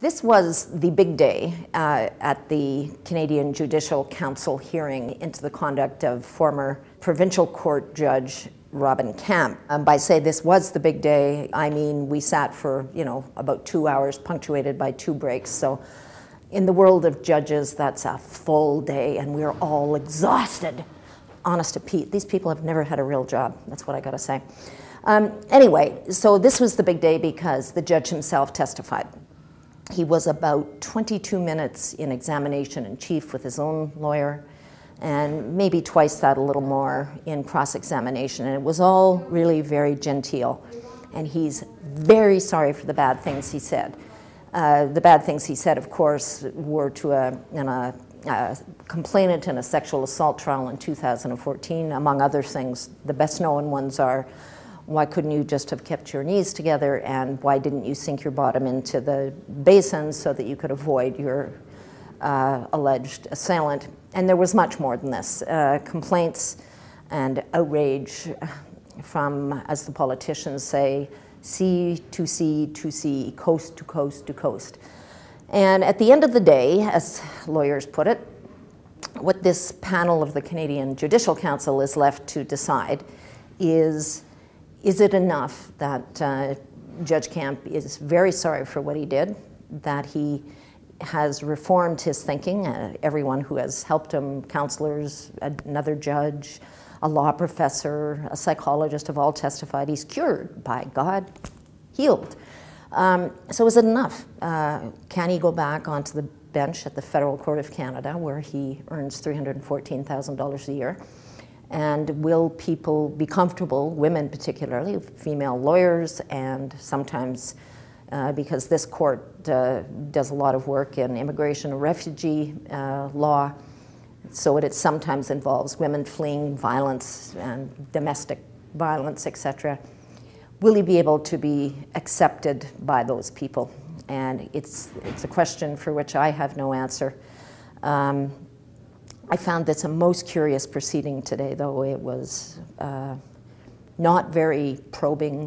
This was the big day at the Canadian Judicial Council hearing into the conduct of former Provincial Court Judge Robin Kemp. By say this was the big day, I mean we sat for, about 2 hours, punctuated by 2 breaks. So in the world of judges, that's a full day, and we're all exhausted. Honest to Pete, these people have never had a real job. That's what I gotta say. Anyway, so this was the big day because the judge himself testified. He was about 22 minutes in examination in chief with his own lawyer, and maybe twice that, a little more, in cross-examination. And it was all really very genteel. And he's very sorry for the bad things he said. The bad things he said, of course, were to a complainant in a sexual assault trial in 2014, among other things. The best known ones are, why couldn't you just have kept your knees together, and why didn't you sink your bottom into the basin so that you could avoid your alleged assailant? And there was much more than this. Complaints and outrage from, as the politicians say, sea to sea to sea, coast to coast to coast. And at the end of the day, as lawyers put it, what this panel of the Canadian Judicial Council is left to decide is it enough that Judge Kemp is very sorry for what he did, that he has reformed his thinking, everyone who has helped him, counselors, another judge, a law professor, a psychologist, have all testified he's cured, by God, healed. So is it enough? Can he go back onto the bench at the Federal Court of Canada, where he earns $314,000 a year? And will people be comfortable, women particularly, female lawyers, and sometimes, because this court does a lot of work in immigration and refugee law, so it sometimes involves women fleeing violence and domestic violence, etc. Will he be able to be accepted by those people? And it's a question for which I have no answer. I found this a most curious proceeding today, though. It was not very probing,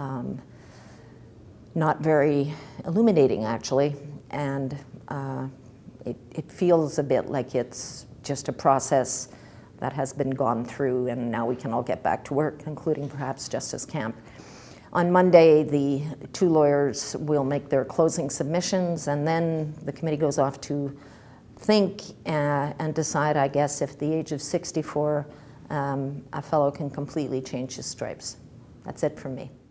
not very illuminating, actually, and it feels a bit like it's just a process that has been gone through, and now we can all get back to work, including perhaps Justice Kemp. On Monday, the 2 lawyers will make their closing submissions, and then the committee goes off to think and decide, I guess, if at the age of 64, a fellow can completely change his stripes. That's it from me.